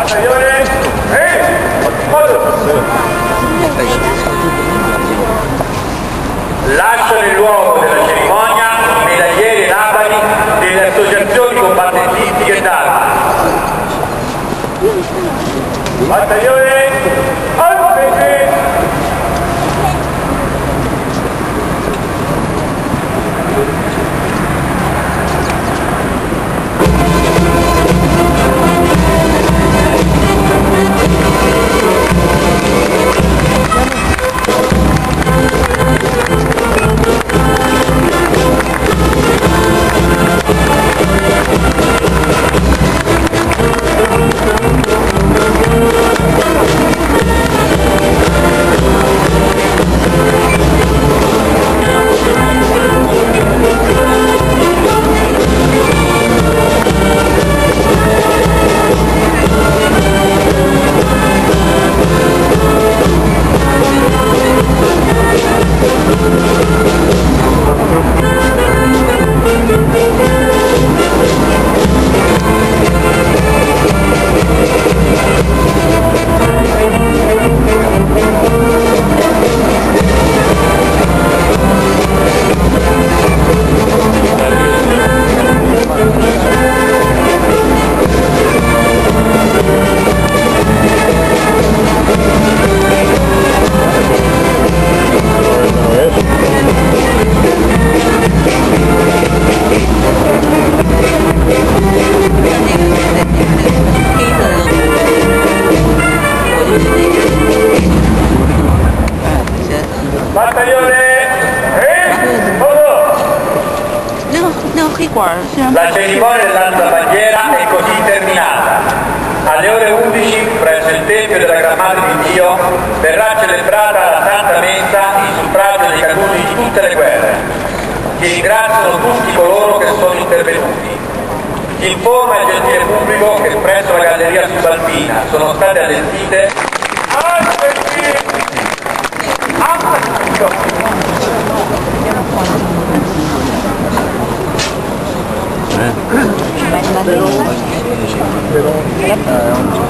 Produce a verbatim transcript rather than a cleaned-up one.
Battaglione e lasciano il luogo della cerimonia i medaglieri e labadi delle associazioni combattentistiche d'arma. Battaglione Alpese. La cerimonia dell'alta bandiera è così terminata. Alle ore undici, presso il Tempio della Gran Madre di Dio, verrà celebrata la Santa Messa in suffragio dei caduti di tutte le guerre, che ringraziano tutti coloro che sono intervenuti. Informa il gentile pubblico che presso la Galleria Subalpina sono state allestite Però